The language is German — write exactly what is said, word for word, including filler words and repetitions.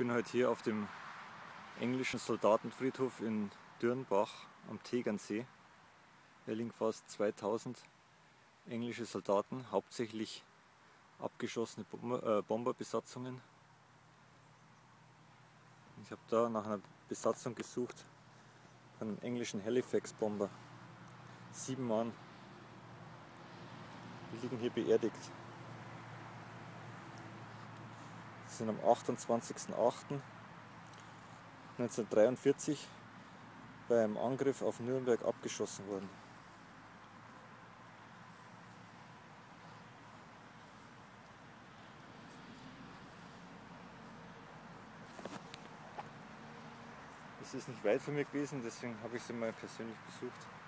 bin heute hier auf dem englischen Soldatenfriedhof in Dürnbach am Tegernsee. Hier liegen fast zweitausend englische Soldaten, hauptsächlich abgeschossene Bomberbesatzungen. Ich habe da nach einer Besatzung gesucht, einem englischen Halifax-Bomber. Sieben Mann, die liegen hier beerdigt. Sie sind am achtundzwanzigsten achten neunzehnhundertdreiundvierzig beim Angriff auf Nürnberg abgeschossen worden. Es ist nicht weit von mir gewesen, deswegen habe ich sie mal persönlich besucht.